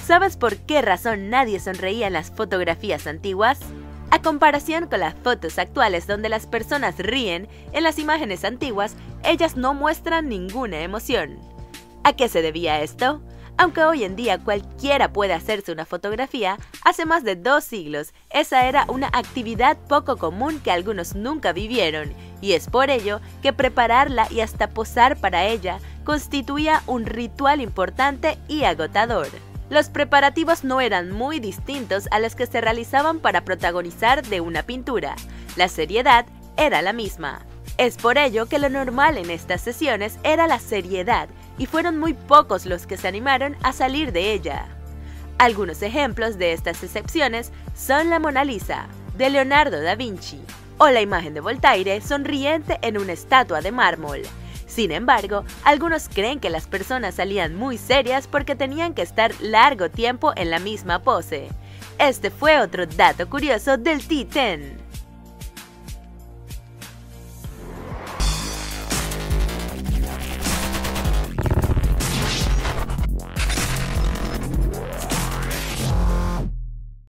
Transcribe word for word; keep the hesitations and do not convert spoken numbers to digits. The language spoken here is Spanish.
¿Sabes por qué razón nadie sonreía en las fotografías antiguas? A comparación con las fotos actuales donde las personas ríen, en las imágenes antiguas, ellas no muestran ninguna emoción. ¿A qué se debía esto? Aunque hoy en día cualquiera puede hacerse una fotografía, hace más de dos siglos esa era una actividad poco común que algunos nunca vivieron, y es por ello que prepararla y hasta posar para ella constituía un ritual importante y agotador. Los preparativos no eran muy distintos a los que se realizaban para protagonizar de una pintura. La seriedad era la misma. Es por ello que lo normal en estas sesiones era la seriedad, y fueron muy pocos los que se animaron a salir de ella. Algunos ejemplos de estas excepciones son la Mona Lisa, de Leonardo da Vinci, o la imagen de Voltaire sonriente en una estatua de mármol. Sin embargo, algunos creen que las personas salían muy serias porque tenían que estar largo tiempo en la misma pose. Este fue otro dato curioso del T diez.